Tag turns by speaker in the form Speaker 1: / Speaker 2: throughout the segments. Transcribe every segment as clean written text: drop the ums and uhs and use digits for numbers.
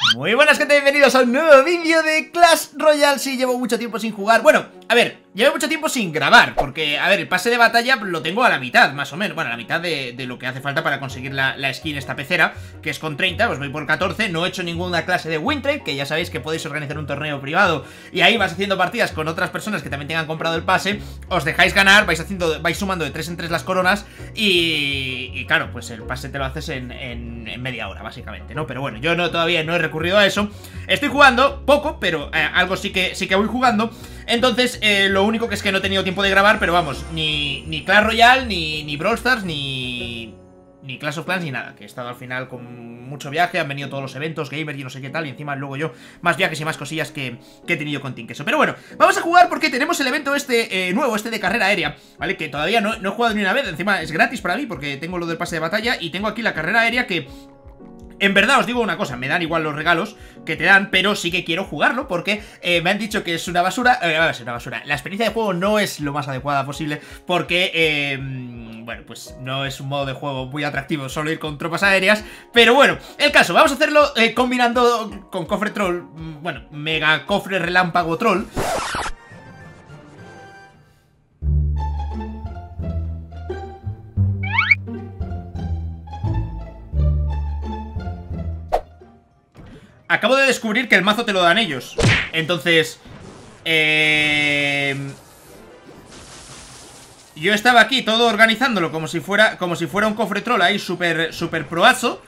Speaker 1: Muy buenas gente, bienvenidos a un nuevo vídeo de Clash Royale. Sí, llevo mucho tiempo sin jugar. Bueno, a ver, llevo mucho tiempo sin grabar porque, a ver, el pase de batalla lo tengo a la mitad, más o menos. Bueno, a la mitad de lo que hace falta para conseguir la skin esta pecera, que es con 30, pues voy por 14. No he hecho ninguna clase de win trade, que ya sabéis que podéis organizar un torneo privado y ahí vas haciendo partidas con otras personas que también tengan comprado el pase. Os dejáis ganar, vais sumando de 3 en 3 las coronas y claro, pues el pase te lo haces en media hora, básicamente, ¿no? Pero bueno, yo todavía no he recurrido a eso. Estoy jugando poco, pero algo sí que voy jugando. Entonces, lo único que es que no he tenido tiempo de grabar, pero vamos, ni Clash Royale, ni Brawl Stars, ni Clash of Clans, ni nada. Que he estado al final con mucho viaje, han venido todos los eventos, gamer y no sé qué tal. Y encima luego yo, más viajes y más cosillas que he tenido con Team Queso. Pero bueno, vamos a jugar porque tenemos el evento nuevo, de carrera aérea, ¿vale? Que todavía no he jugado ni una vez, encima es gratis para mí porque tengo lo del pase de batalla. Y tengo aquí la carrera aérea que... En verdad os digo una cosa, me dan igual los regalos que te dan, pero sí que quiero jugarlo porque me han dicho que es una basura. Es una basura. La experiencia de juego no es lo más adecuada posible porque, bueno, pues no es un modo de juego muy atractivo solo ir con tropas aéreas. Pero bueno, el caso, vamos a hacerlo combinando con cofre troll, bueno, mega cofre relámpago troll. Acabo de descubrir que el mazo te lo dan ellos. Entonces, yo estaba aquí todo organizándolo como si fuera un cofre troll ahí súper proazo.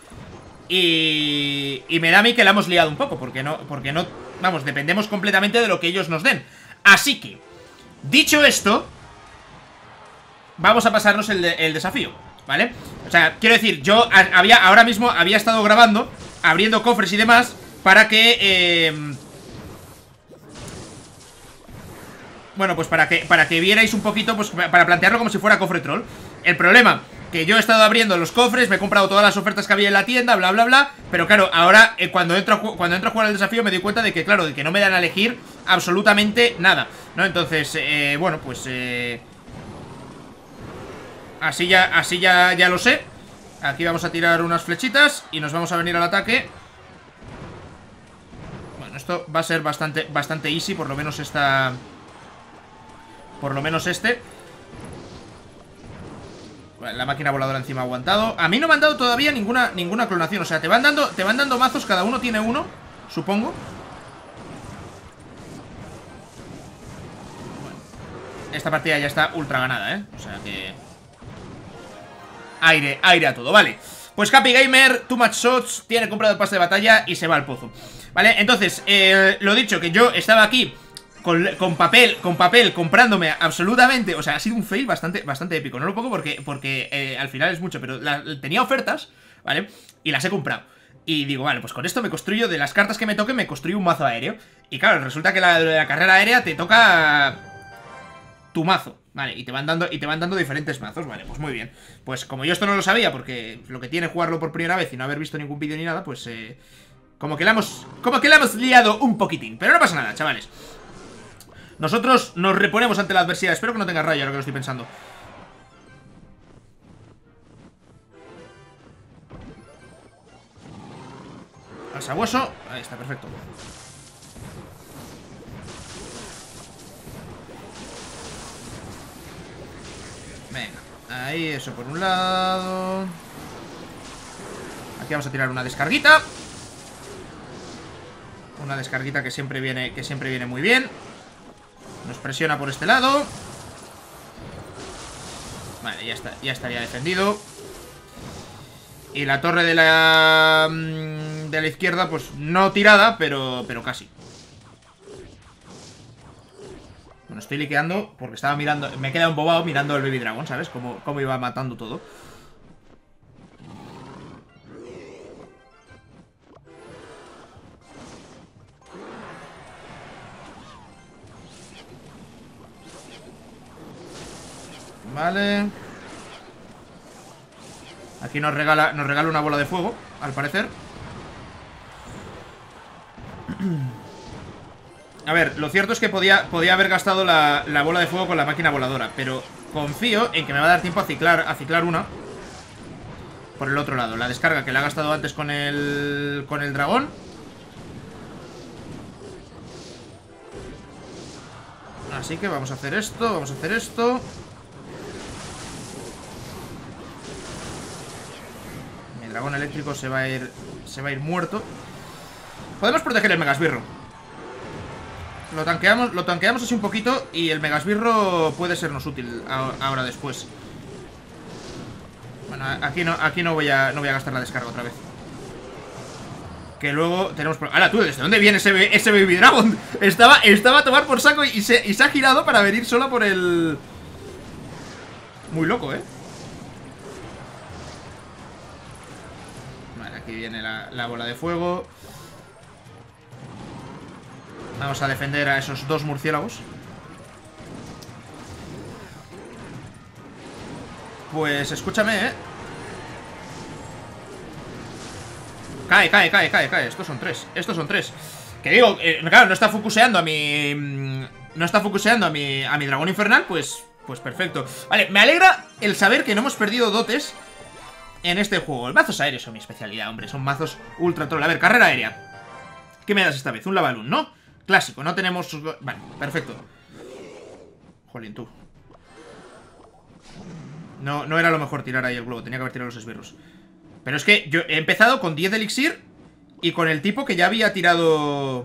Speaker 1: Y me da a mí que la hemos liado un poco. Porque no, vamos, dependemos completamente de lo que ellos nos den. Así que, dicho esto, vamos a pasarnos el desafío, ¿vale? O sea, quiero decir, yo ahora mismo había estado grabando, abriendo cofres y demás, para que, bueno, pues para que vierais un poquito, pues para plantearlo como si fuera cofre troll. El problema, que yo he estado abriendo los cofres, me he comprado todas las ofertas que había en la tienda, bla, bla, bla. Pero claro, ahora, cuando entro a jugar al desafío me doy cuenta de que, claro, de que no me dan a elegir absolutamente nada, ¿no? Entonces, bueno, pues, así ya lo sé. Aquí vamos a tirar unas flechitas y nos vamos a venir al ataque. Esto va a ser bastante easy, por lo menos esta... Por lo menos este. Vale, la máquina voladora encima ha aguantado. A mí no me han dado todavía ninguna clonación. O sea, te van dando mazos, cada uno tiene uno, supongo. Bueno, esta partida ya está ultra ganada, ¿eh? O sea que... Aire a todo, vale. Pues Happy Gamer, Too Much Shots, tiene comprado el pase de batalla y se va al pozo. Vale, entonces, lo dicho, que yo estaba aquí con papel, comprándome absolutamente. O sea, ha sido un fail bastante épico. No lo pongo porque al final es mucho, pero tenía ofertas, ¿vale? Y las he comprado. Y digo, vale, pues con esto me construyo, de las cartas que me toquen, me construyo un mazo aéreo. Y claro, resulta que la carrera aérea te toca tu mazo. Vale, y te van dando diferentes mazos. Vale, pues muy bien. Pues como yo esto no lo sabía, porque lo que tiene jugarlo por primera vez y no haber visto ningún vídeo ni nada, pues como que la hemos liado un poquitín. Pero no pasa nada, chavales. Nosotros nos reponemos ante la adversidad. Espero que no tenga rayo, ahora que lo estoy pensando. Al sabueso. Ahí está, perfecto. Venga, ahí, eso por un lado. Aquí vamos a tirar una descarguita. Una descarguita que siempre viene muy bien. Nos presiona por este lado. Vale, ya está, ya estaría defendido. Y la torre de la izquierda, pues no tirada, pero casi. Bueno, estoy liqueando porque estaba mirando. Me he quedado embobado mirando el Baby Dragon, ¿sabes? Cómo iba matando todo. Vale. Aquí nos regala una bola de fuego, al parecer. A ver, lo cierto es que podía haber gastado la bola de fuego con la máquina voladora, pero confío en que me va a dar tiempo a ciclar una. Por el otro lado, la descarga que la ha gastado antes con el dragón. Así que vamos a hacer esto, vamos a hacer esto. Mi dragón eléctrico se va a ir muerto. Podemos proteger el megasbirro. Lo tanqueamos así un poquito y el megasbirro puede sernos útil ahora después. Bueno, aquí no voy a gastar la descarga otra vez. Que luego tenemos... ¡Hala, tú! ¿Desde dónde viene ese Baby Dragon? Estaba a tomar por saco y se ha girado para venir sola por el... Muy loco, ¿eh? Vale, aquí viene la bola de fuego. Vamos a defender a esos dos murciélagos. Pues escúchame, ¿eh? Cae. Estos son tres. Que digo, claro, no está focuseando a mi... No está focuseando a mi dragón infernal, pues perfecto. Vale, me alegra el saber que no hemos perdido dotes en este juego. Los mazos aéreos son mi especialidad, hombre. Son mazos ultra troll. A ver, carrera aérea. ¿Qué me das esta vez? Un Lavalun, ¿no? Clásico, no tenemos... Vale, perfecto. Jolín, tú. No era lo mejor tirar ahí el globo. Tenía que haber tirado los esbirros. Pero es que yo he empezado con 10 de elixir y con el tipo que ya había tirado...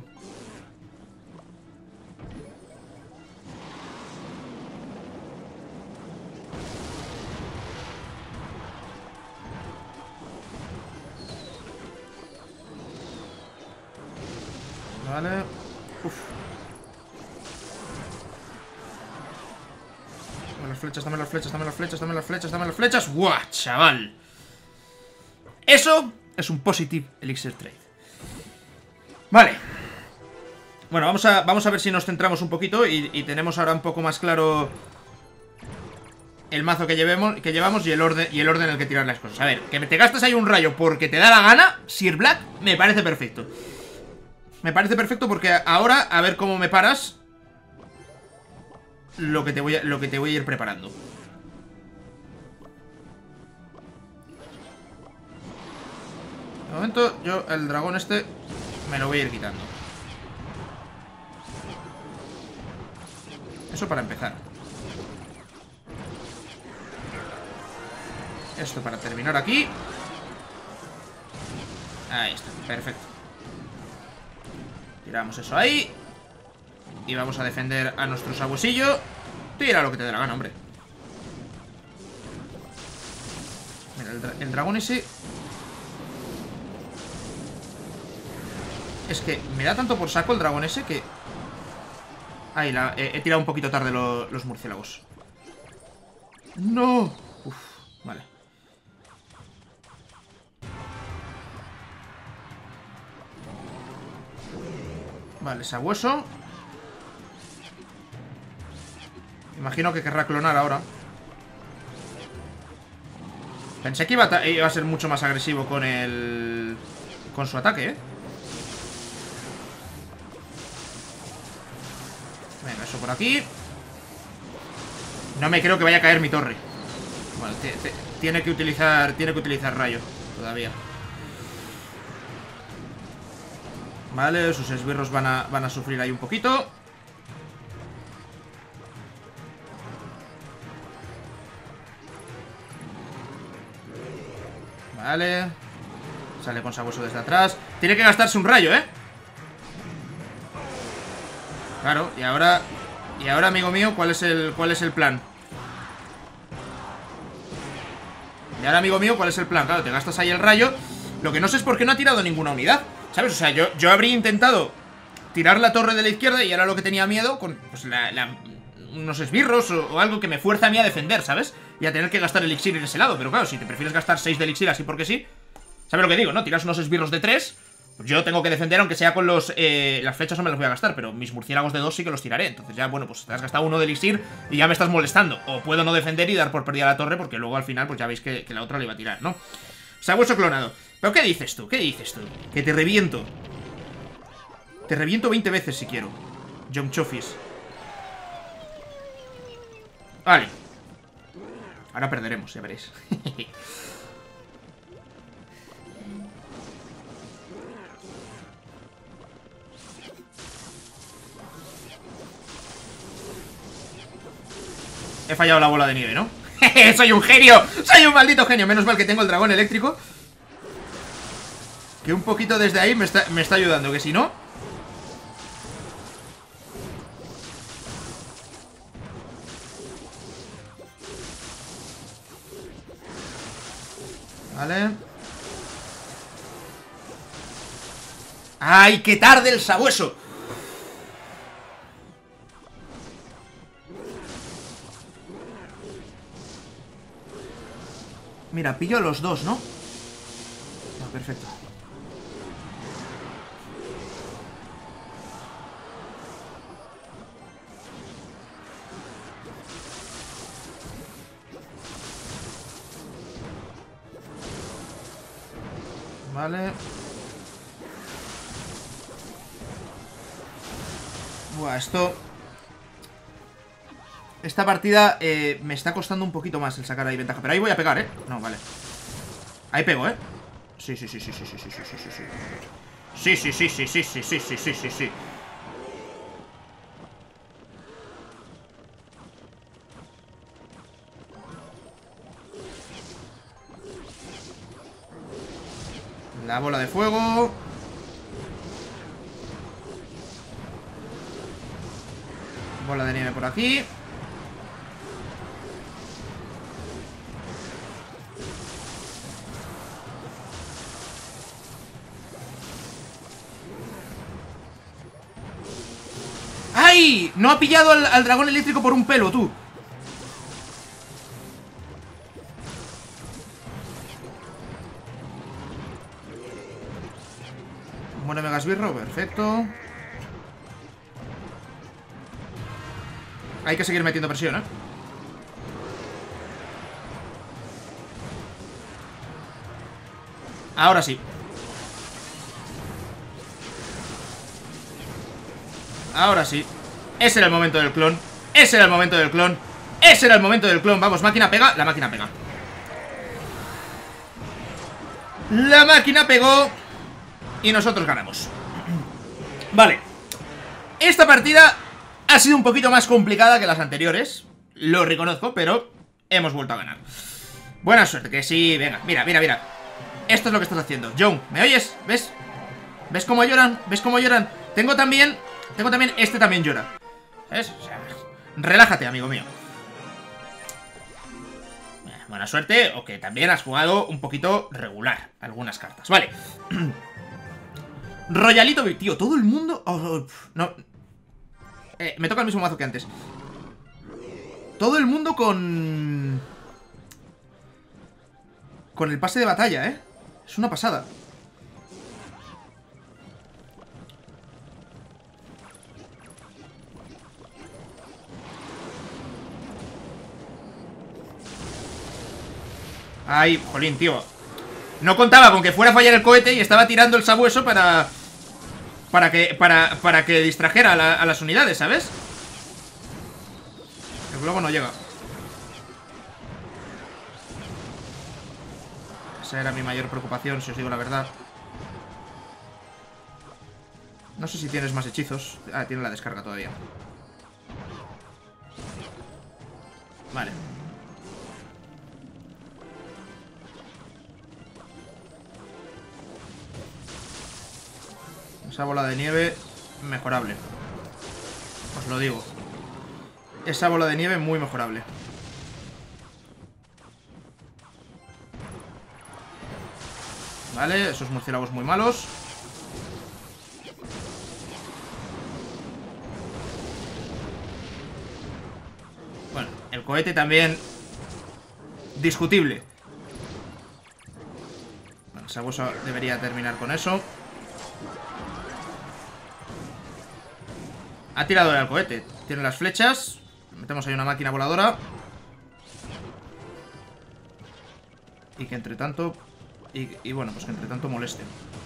Speaker 1: Vale. Uf. Dame las flechas. ¡Guau, chaval! Eso es un positive elixir trade. Vale. Bueno, vamos a ver si nos centramos un poquito y tenemos ahora un poco más claro el mazo que llevamos y el orden en el que tirar las cosas. A ver, que te gastes ahí un rayo porque te da la gana, Sir Black, me parece perfecto. Me parece perfecto porque ahora, a ver cómo me paras lo que te voy a ir preparando. De momento, yo el dragón este me lo voy a ir quitando. Eso para empezar. Esto para terminar aquí. Ahí está, perfecto. Tiramos eso ahí. Y vamos a defender a nuestro sabuesillo. Tira lo que te dé la gana, hombre. Mira, el dragón ese... Es que me da tanto por saco el dragón ese que... Ahí, he tirado un poquito tarde los murciélagos. ¡No! Uf, vale. Vale, sabueso. Imagino que querrá clonar ahora. Pensé que iba a ser mucho más agresivo con su ataque, ¿eh? Venga, eso por aquí. No me creo que vaya a caer mi torre. Bueno, tiene que utilizar rayo todavía. Vale, sus esbirros van a sufrir ahí un poquito. Vale. Sale con sabueso desde atrás. Tiene que gastarse un rayo, ¿eh? Claro, y ahora, amigo mío, ¿cuál es el plan? Y ahora, amigo mío, ¿cuál es el plan? Claro, te gastas ahí el rayo. Lo que no sé es por qué no ha tirado ninguna unidad, ¿sabes? O sea, yo habría intentado tirar la torre de la izquierda y ahora lo que tenía miedo con pues, unos esbirros o algo que me fuerza a mí a defender, ¿sabes? Y a tener que gastar elixir en ese lado. Pero claro, si te prefieres gastar 6 de elixir así porque sí, ¿sabes lo que digo, no? Tiras unos esbirros de 3. Pues yo tengo que defender, aunque sea con las flechas no me las voy a gastar, pero mis murciélagos de 2 sí que los tiraré. Entonces ya, bueno, pues te has gastado uno de elixir y ya me estás molestando. O puedo no defender y dar por perdida la torre, porque luego al final, pues ya veis que la otra le iba a tirar, ¿no? Sabueso clonado. ¿Pero qué dices tú? ¿Qué dices tú? Que te reviento. Te reviento 20 veces si quiero. John Chofis. Vale. Ahora perderemos, ya veréis. He fallado la bola de nieve, ¿no? ¡Soy un genio! ¡Soy un maldito genio! Menos mal que tengo el dragón eléctrico, que un poquito desde ahí me está ayudando, que si no... Vale. ¡Ay, qué tarde el sabueso! Mira, pillo los dos, ¿no? Ah, perfecto. Vale. Buah, esta partida me está costando un poquito más el sacar ahí ventaja. Pero ahí voy a pegar, ¿eh? No, vale. Ahí pego, ¿eh? Sí, sí, sí, sí, sí, sí, sí, sí, sí, sí. Sí, sí, sí, sí, sí, sí, sí, sí, sí, sí, sí. La bola de fuego. Bola de nieve por aquí. ¡Ay! No ha pillado al dragón eléctrico por un pelo, tú. Muere Megasbirro, perfecto. Hay que seguir metiendo presión, ¿eh? Ahora sí. Ahora sí. Ese era el momento del clon. Ese era el momento del clon. Ese era el momento del clon. Vamos, máquina pega. La máquina pega. La máquina pegó. Y nosotros ganamos. Vale. Esta partida ha sido un poquito más complicada que las anteriores. Lo reconozco, pero hemos vuelto a ganar. Buena suerte, que sí, venga. Mira, mira, mira. Esto es lo que estás haciendo. John, ¿me oyes? ¿Ves? ¿Ves cómo lloran? ¿Ves cómo lloran? Tengo también, este también llora. ¿Ves? O sea, relájate, amigo mío. Buena suerte, o que también has jugado un poquito regular algunas cartas. Vale. Royalito, tío, todo el mundo... no. Me toca el mismo mazo que antes. Todo el mundo con el pase de batalla, ¿eh? Es una pasada. Ay, jolín, tío. No contaba con que fuera a fallar el cohete y estaba tirando el sabueso para que distrajera a las unidades, ¿sabes? El globo no llega. Esa era mi mayor preocupación, si os digo la verdad. No sé si tienes más hechizos. Ah, tiene la descarga todavía. Vale. Esa bola de nieve, mejorable. Os lo digo. Esa bola de nieve, muy mejorable. Vale, esos murciélagos muy malos. Bueno, el cohete también discutible. Bueno, Sabueso debería terminar con eso. Ha tirado al cohete. Tiene las flechas. Metemos ahí una máquina voladora. Y que entre tanto... Y bueno, pues que entre tanto moleste.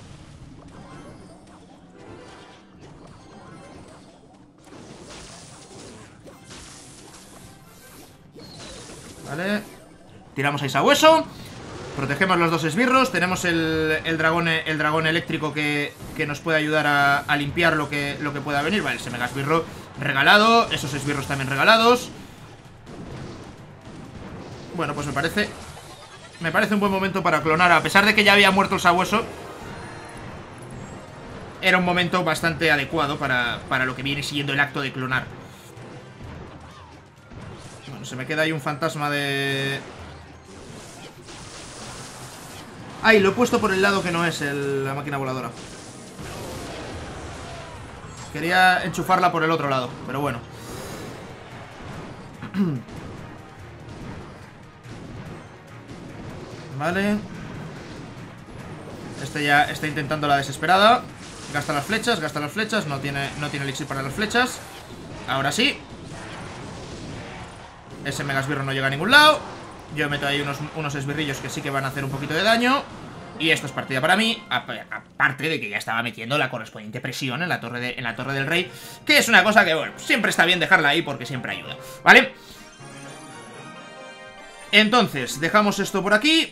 Speaker 1: Vale. Tiramos ahí Sabueso. Protegemos los dos esbirros. Tenemos el dragón eléctrico que nos puede ayudar a limpiar lo que pueda venir. Vale, ese mega esbirro regalado. Esos esbirros también regalados. Bueno, pues me parece un buen momento para clonar. A pesar de que ya había muerto el sabueso, era un momento bastante adecuado para lo que viene siguiendo el acto de clonar. Bueno, se me queda ahí un fantasma de... Ay, lo he puesto por el lado que no es la máquina voladora. Quería enchufarla por el otro lado, pero bueno. Vale. Este ya está intentando la desesperada. Gasta las flechas, no tiene elixir para las flechas. Ahora sí. Ese megasbirro no llega a ningún lado. Yo meto ahí unos esbirrillos que sí que van a hacer un poquito de daño. Y esto es partida para mí. Aparte de que ya estaba metiendo la correspondiente presión en la torre del rey, que es una cosa que, bueno, siempre está bien dejarla ahí porque siempre ayuda, ¿vale? Entonces, dejamos esto por aquí.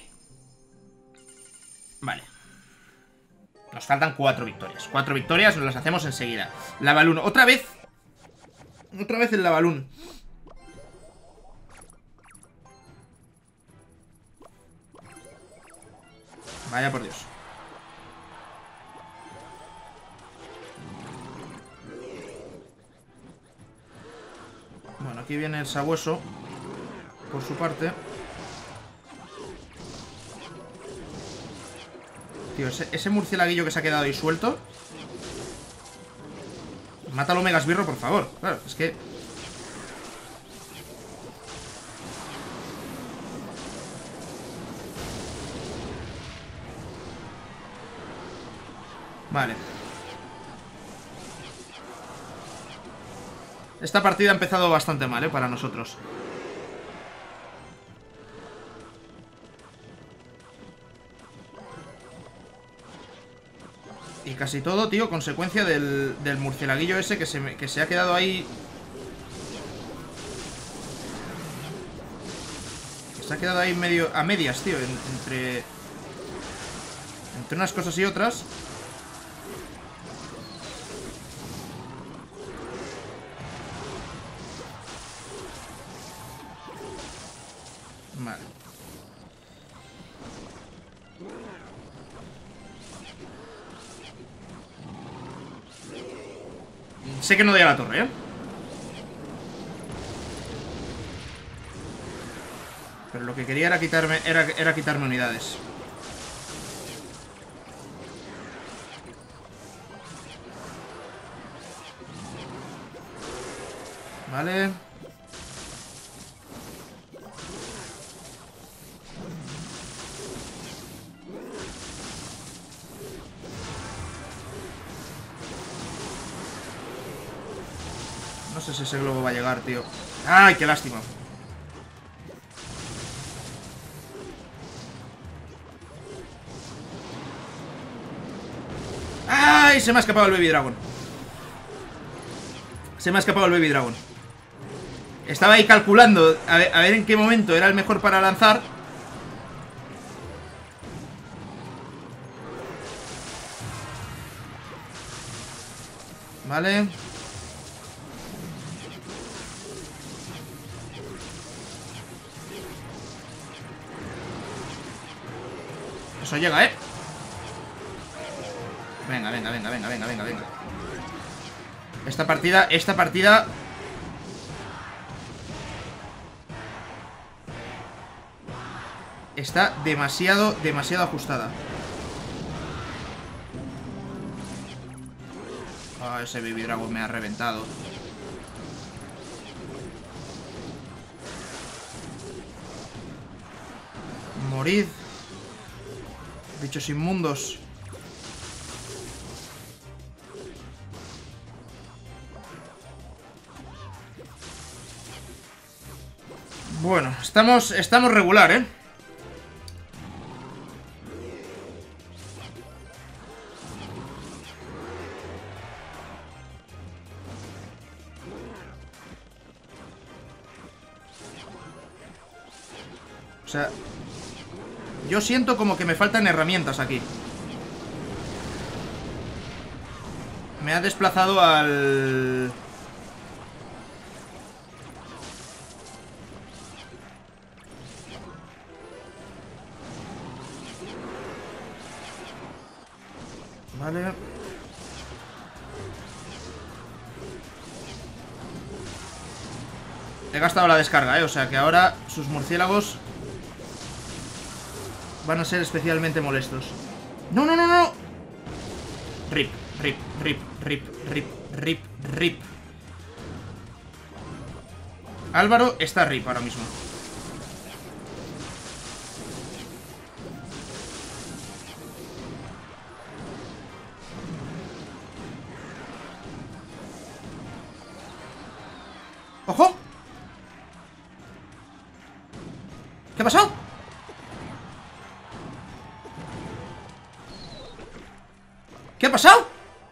Speaker 1: Vale. Nos faltan 4 victorias. 4 victorias, nos las hacemos enseguida. La Balloon, otra vez el La Balloon. Vaya por Dios. Bueno, aquí viene el sabueso por su parte. Tío, ese murcielaguillo que se ha quedado ahí suelto. Mátalo, megasbirro, por favor. Claro, es que... Vale. Esta partida ha empezado bastante mal, para nosotros. Y casi todo, tío, consecuencia del murcielaguillo ese que se ha quedado ahí. Se ha quedado ahí medio a medias, tío, entre unas cosas y otras. Vale. Sé que no doy a la torre, ¿eh? Pero lo que quería era quitarme unidades. Vale. No sé si ese globo va a llegar, tío. ¡Ay, qué lástima! ¡Ay! Se me ha escapado el Baby Dragon. Se me ha escapado el Baby Dragon. Estaba ahí calculando a ver en qué momento era el mejor para lanzar. Vale. Eso llega, ¿eh? Venga, venga, venga, venga, venga, venga, venga. Esta partida está demasiado ajustada. Ah, ese Baby Dragon me ha reventado. Morid, bichos inmundos. Bueno, estamos regular, ¿eh? O sea, yo siento como que me faltan herramientas aquí. Me ha desplazado al... He gastado la descarga, o sea que ahora sus murciélagos van a ser especialmente molestos. ¡No, no, no, no! Rip, rip, rip, rip, rip, rip, rip. Álvaro está rip ahora mismo. ¡Ojo! ¿Qué ha pasado? ¿Qué ha pasado?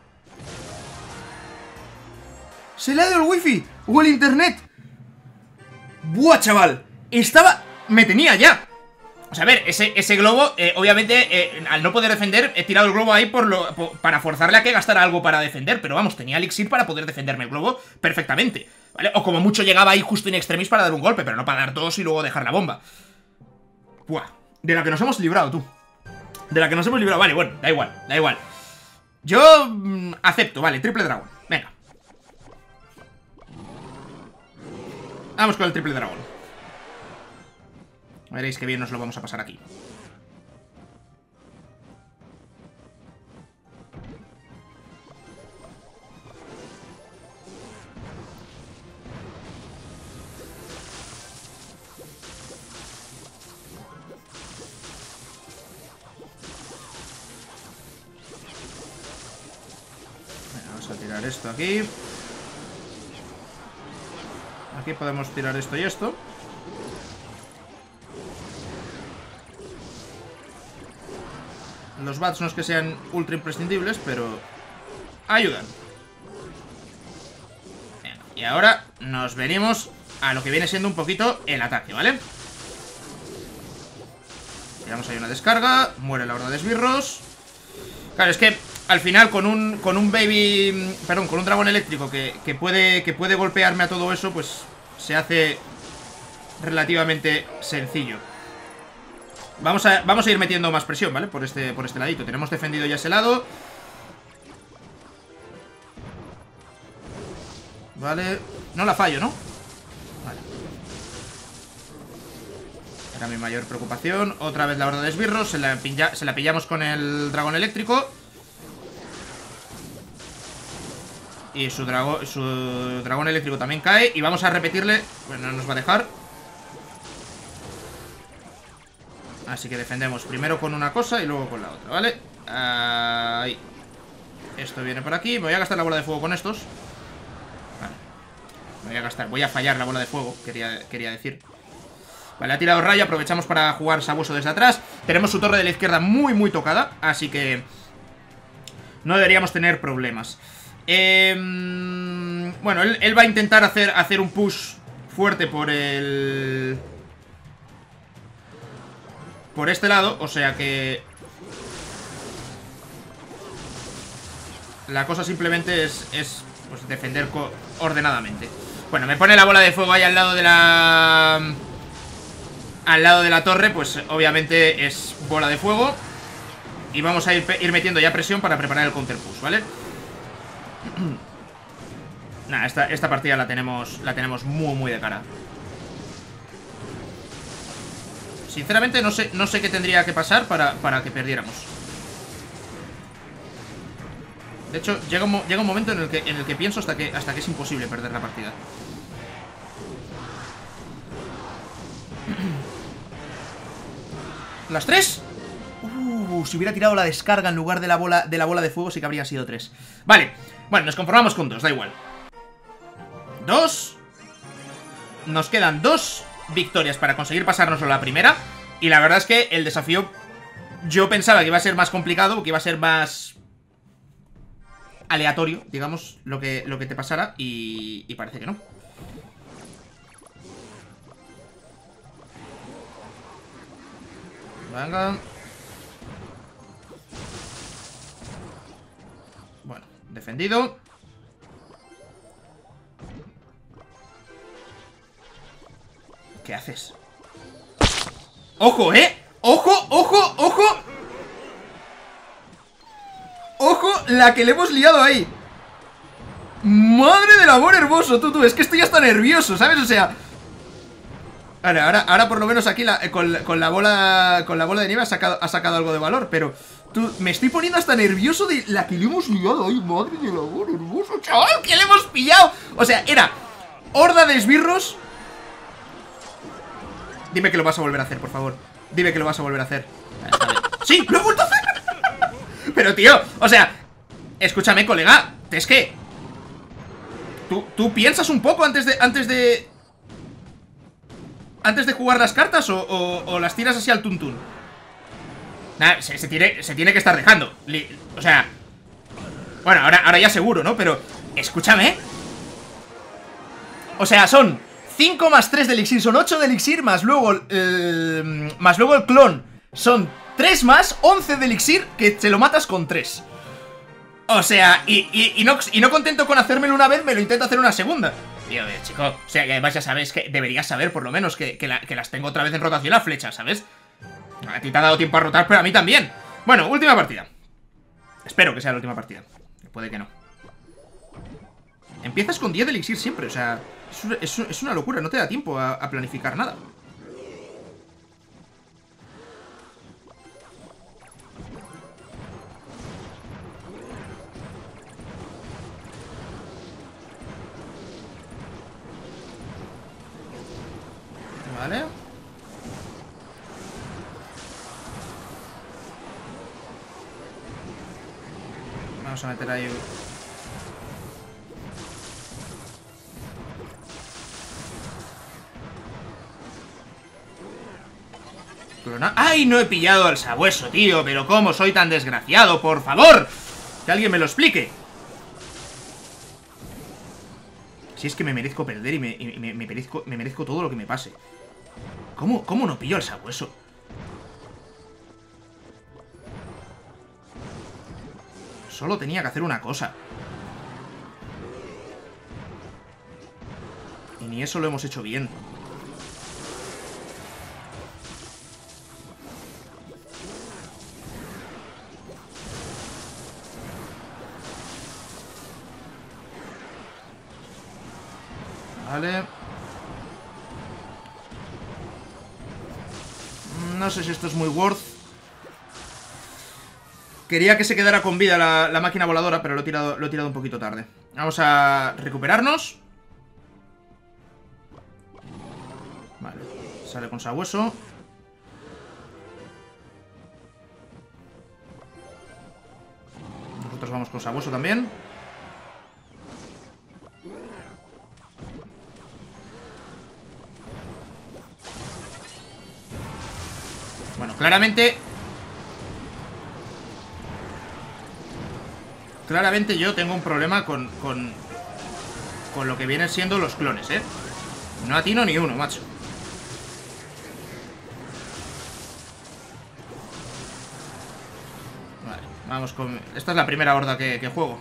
Speaker 1: Se le ha ido el wifi o el internet. ¡Buah, chaval! Estaba... me tenía ya. O sea, a ver, ese globo, obviamente, al no poder defender, he tirado el globo ahí para forzarle a que gastara algo para defender. Pero vamos, tenía elixir para poder defenderme el globo perfectamente, ¿vale? O como mucho llegaba ahí justo in extremis para dar un golpe, pero no para dar dos y luego dejar la bomba. Buah, de la que nos hemos librado, tú. De la que nos hemos librado, vale, bueno, da igual, da igual. Yo acepto, vale, triple dragón, venga. Vamos con el triple dragón. Veréis que bien nos lo vamos a pasar aquí. Vamos a tirar esto aquí. Aquí podemos tirar esto y esto. Los bats no es que sean ultra imprescindibles, pero ayudan. Bien, y ahora nos venimos a lo que viene siendo un poquito el ataque, ¿vale? Tiramos ahí una descarga. Muere la horda de esbirros. Claro, es que al final con un baby... Perdón, con un dragón eléctrico que puede golpearme a todo eso, pues se hace relativamente sencillo. Vamos a ir metiendo más presión, ¿vale? Por este ladito. Tenemos defendido ya ese lado. Vale. No la fallo, ¿no? Vale. Era mi mayor preocupación. Otra vez la horda de esbirros. Se la pillamos con el dragón eléctrico. Y su dragón eléctrico también cae. Y vamos a repetirle. Bueno, no nos va a dejar. Así que defendemos primero con una cosa y luego con la otra, ¿vale? Ahí. Esto viene por aquí. Me voy a gastar la bola de fuego con estos. Vale. Voy a fallar la bola de fuego, quería decir. Vale, ha tirado rayo. Aprovechamos para jugar sabueso desde atrás. Tenemos su torre de la izquierda muy, muy tocada. Así que no deberíamos tener problemas. Bueno, él va a intentar hacer un push fuerte por este lado, o sea que la cosa simplemente es pues defender ordenadamente. Bueno, me pone la bola de fuego ahí al lado de la torre, pues obviamente es bola de fuego. Y vamos a ir metiendo ya presión para preparar el counter push, ¿vale? Nah, esta partida la tenemos muy, muy de cara. Sinceramente no sé qué tendría que pasar para que perdiéramos. De hecho, llega un momento en el que pienso hasta que es imposible perder la partida. ¿Las 3? Si hubiera tirado la descarga en lugar de la bola de fuego, sí que habría sido 3. Vale, bueno, nos conformamos con 2, da igual. 2. Nos quedan 2 victorias para conseguir pasárnoslo la primera. Y la verdad es que el desafío yo pensaba que iba a ser más complicado, que iba a ser más aleatorio, digamos, lo que te pasara. Y parece que no. Venga. Bueno, defendido. ¿Qué haces? ¡Ojo, eh! ¡Ojo, ojo, ojo! ¡Ojo la que le hemos liado ahí! ¡Madre del amor hermoso, tú! Es que estoy hasta nervioso, ¿sabes? O sea, Vale, ahora por lo menos aquí con la bola de nieve ha sacado algo de valor, pero me estoy poniendo hasta nervioso de la que le hemos liado. Ay, madre de la amor hermoso, chaval, que le hemos pillado. O sea, era horda de esbirros. Dime que lo vas a volver a hacer, por favor. Dime que lo vas a volver a hacer. ¡Sí! ¡Lo he vuelto a hacer! Pero, tío, o sea, escúchame, colega. Es que ¿Tú piensas un poco antes de jugar las cartas o las tiras así al tuntún? Nah, se tiene que estar dejando. O sea, bueno, ahora ya seguro, ¿no? Pero, escúchame. O sea, son 5 más 3 de elixir, son 8 de elixir, más luego el clon son 3 más 11 de elixir, que se lo matas con 3. O sea, y no contento con hacérmelo una vez, me lo intento hacer una segunda. Tío, chico, o sea, y además ya sabes que deberías saber por lo menos que las tengo otra vez en rotación a flechas, ¿sabes? A ti te ha dado tiempo a rotar, pero a mí también. Bueno, última partida. Espero que sea la última partida. Puede que no. Empiezas con 10 de elixir siempre, o sea, es una locura, no te da tiempo a planificar nada. Vale. Vamos a meter ahí. ¡Ay, no he pillado al sabueso, tío! Pero ¿cómo soy tan desgraciado? ¡Por favor! Que alguien me lo explique. Si es que me merezco perder y me merezco todo lo que me pase. ¿Cómo no pillo al sabueso? Solo tenía que hacer una cosa. Y ni eso lo hemos hecho bien. Vale. No sé si esto es muy worth. Quería que se quedara con vida la máquina voladora, pero lo he tirado un poquito tarde. Vamos a recuperarnos. Vale, sale con sabueso. Nosotros vamos con sabueso también. Bueno, claramente yo tengo un problema con lo que vienen siendo los clones, ¿eh? No atino ni uno, macho. Vale, vamos con... Esta es la primera horda que juego.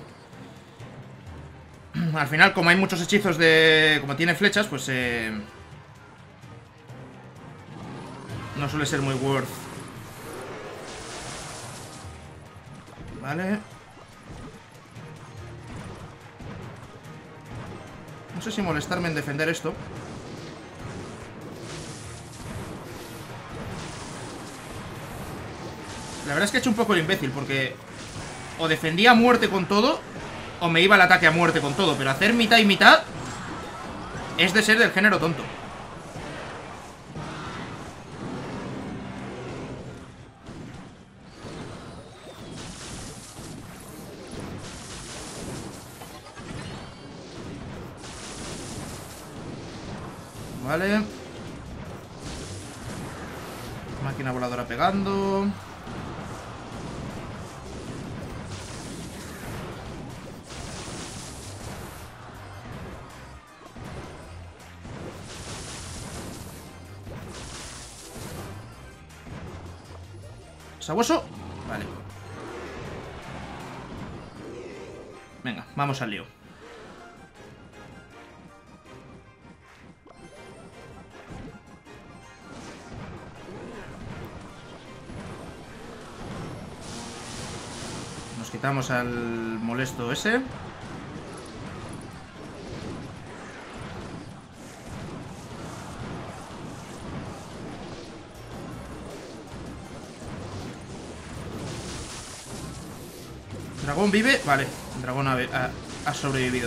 Speaker 1: Al final, como hay muchos hechizos de... Como tiene flechas, pues no suele ser muy worth. Vale. No sé si molestarme en defender esto. La verdad es que he hecho un poco el imbécil, porque o defendía a muerte con todo, o me iba al ataque a muerte con todo. Pero hacer mitad y mitad es de ser del género tonto. Vale. Máquina voladora pegando. ¿Sabueso? Vale. Venga, vamos al lío. Nos quitamos al molesto ese. dragón vive. Vale, el dragón ha sobrevivido.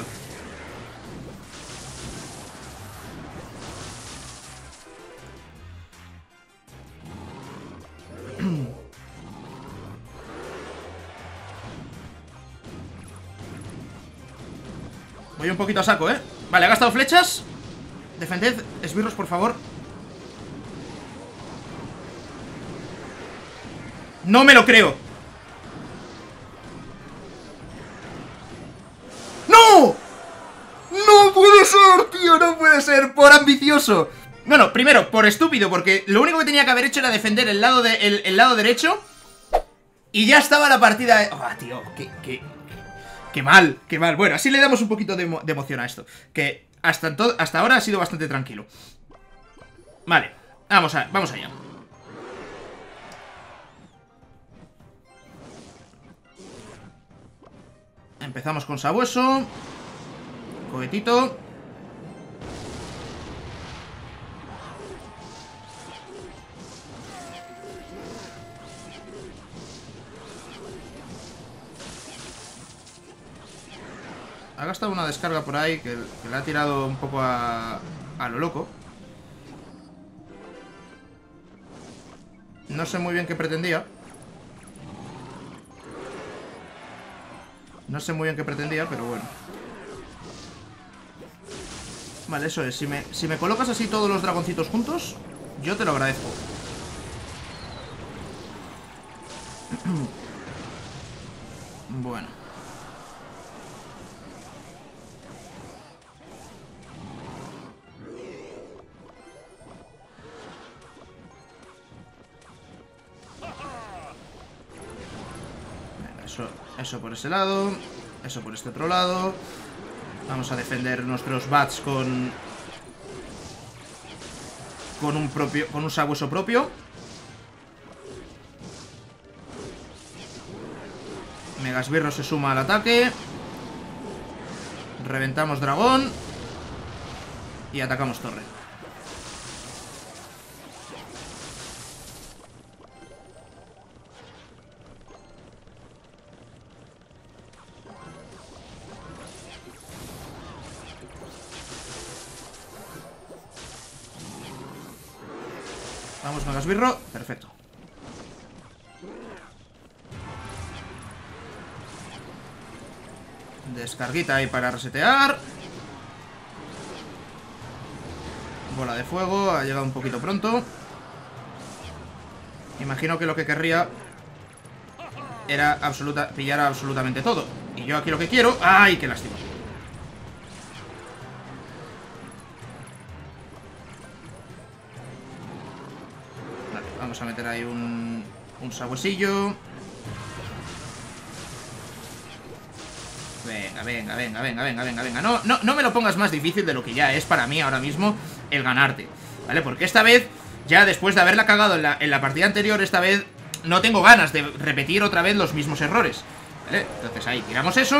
Speaker 1: Voy un poquito a saco, ¿eh? Vale, ha gastado flechas. Defended, esbirros, por favor. No me lo creo. ¡No! ¡No puede ser, tío! ¡No puede ser! Por ambicioso. Bueno, primero, por estúpido, porque lo único que tenía que haber hecho era defender el lado, el lado derecho. Y ya estaba la partida... ¡Oh, tío! ¡Qué mal! ¡Qué mal! Bueno, así le damos un poquito de emoción a esto. Que hasta ahora ha sido bastante tranquilo. Vale, vamos allá. Empezamos con sabueso. Cohetito. Ha gastado una descarga por ahí que le ha tirado un poco a lo loco. No sé muy bien qué pretendía. No sé muy bien qué pretendía, pero bueno. Vale, eso es. Si me colocas así todos los dragoncitos juntos, yo te lo agradezco. Bueno. Eso por ese lado. Eso por este otro lado. Vamos a defender nuestros bats con un sabueso propio. Megasbirro se suma al ataque. Reventamos dragón. Y atacamos torre. Vamos, Megasbirro. Perfecto. Descarguita ahí para resetear. Bola de fuego. Ha llegado un poquito pronto. Imagino que lo que querría era pillar absolutamente todo. Y yo aquí lo que quiero... ¡Ay, qué lástima! Vale, vamos a meter ahí un sabuesillo. Venga. No me lo pongas más difícil de lo que ya es para mí ahora mismo el ganarte, ¿vale? Porque esta vez, ya después de haberla cagado en la partida anterior, esta vez no tengo ganas de repetir otra vez los mismos errores, ¿vale? Entonces ahí tiramos eso.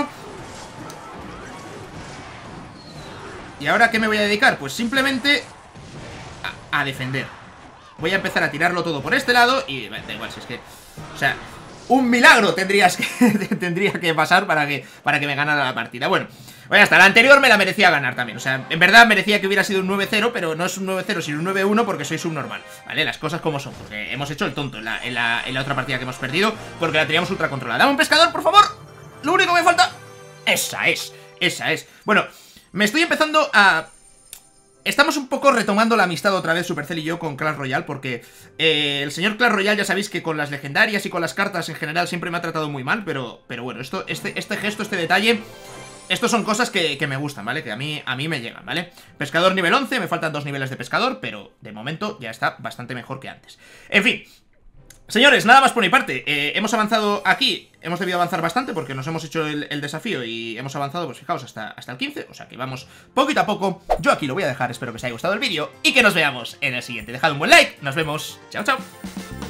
Speaker 1: ¿Y ahora qué me voy a dedicar? Pues simplemente a defender. Voy a empezar a tirarlo todo por este lado y da igual, si es que... O sea... Un milagro tendría que pasar para que me ganara la partida. Bueno, pues ya está, la anterior me la merecía ganar también. O sea, en verdad merecía que hubiera sido un 9-0, pero no es un 9-0 sino un 9-1 porque soy subnormal, ¿vale? Las cosas como son, porque hemos hecho el tonto en la otra partida que hemos perdido, porque la teníamos ultra controlada. ¡Dame un pescador, por favor! Lo único que me falta... Esa es. Bueno, me estoy empezando a... Estamos un poco retomando la amistad otra vez, Supercell y yo, con Clash Royale, porque el señor Clash Royale ya sabéis que con las legendarias y con las cartas en general siempre me ha tratado muy mal, pero bueno, este gesto, este detalle, estos son cosas que me gustan, ¿vale? Que a mí me llegan, ¿vale? Pescador nivel 11, me faltan 2 niveles de pescador, pero de momento ya está bastante mejor que antes. En fin... Señores, nada más por mi parte, hemos avanzado aquí, hemos debido avanzar bastante porque nos hemos hecho el desafío y hemos avanzado, pues fijaos, hasta el 15, o sea que vamos poquito a poco. Yo aquí lo voy a dejar, espero que os haya gustado el vídeo y que nos veamos en el siguiente. Dejad un buen like, nos vemos, chao, chao.